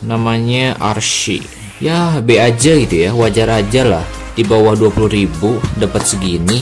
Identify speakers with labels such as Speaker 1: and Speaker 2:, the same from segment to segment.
Speaker 1: Namanya Archie. Ya B aja gitu ya, wajar aja lah. Di bawah 20.000 dapat segini.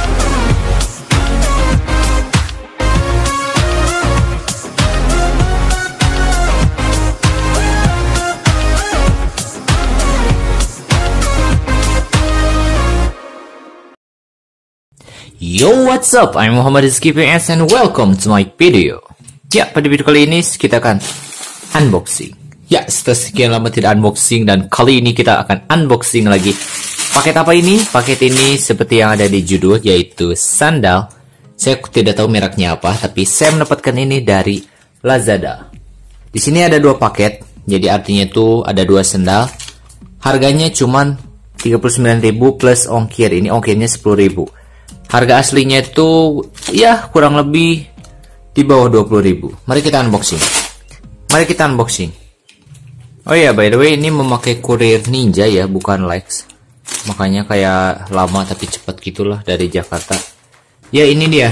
Speaker 1: Yo, what's up? I'm Muhammad Rizky PS and welcome to my video. Ya, pada video kali ini kita akan unboxing. Ya, setelah sekian lama tidak unboxing dan kali ini kita akan unboxing lagi. Paket apa ini? Paket ini seperti yang ada di judul, yaitu sandal. Saya tidak tahu mereknya apa, tapi saya mendapatkan ini dari Lazada. Di sini ada dua paket, jadi artinya itu ada dua sandal. Harganya cuman 39.000 plus ongkir. Ini ongkirnya 10.000. Harga aslinya itu ya kurang lebih di bawah 20.000. Mari kita unboxing. Oh ya, by the way, ini memakai kurir Ninja ya, bukan Lex. Makanya kayak lama tapi cepat gitulah dari Jakarta. Ya, ini dia.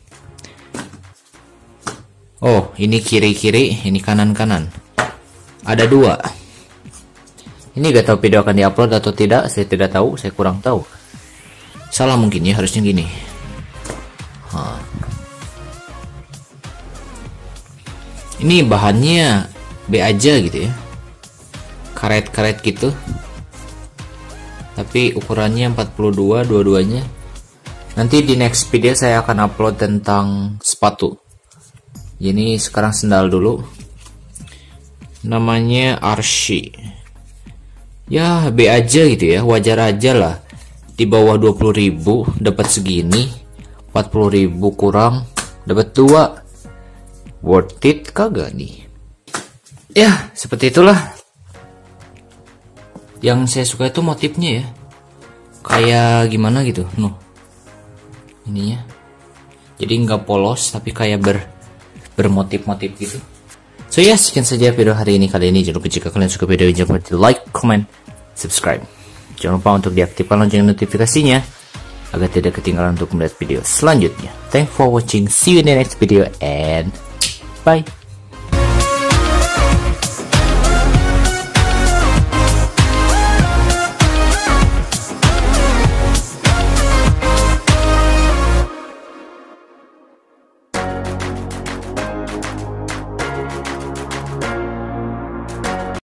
Speaker 1: Oh, ini kiri-kiri, ini kanan-kanan. Ada dua. Ini gak tahu video akan diupload atau tidak, saya tidak tahu, saya kurang tahu. Salah mungkin ya, harusnya gini. Ini bahannya B aja gitu ya, karet-karet gitu, tapi ukurannya 42 dua-duanya. Nanti di next video saya akan upload tentang sepatu. Ini sekarang sendal dulu. Namanya Archie. Ya B aja gitu ya, wajar aja lah. Di bawah 20.000 dapat segini, 40.000 kurang dapat dua. Worth it kagak nih? Ya, seperti itulah. Yang saya suka itu motifnya ya. Kayak gimana gitu, ininya. Jadi nggak polos tapi kayak bermotif-motif gitu. So ya, sekian saja video hari ini. Kali ini jangan lupa jika kalian suka video ini, jangan lupa di like, comment, subscribe. Jangan lupa untuk diaktifkan lonceng notifikasinya agar tidak ketinggalan untuk melihat video selanjutnya. Thanks for watching. See you in the next video and bye.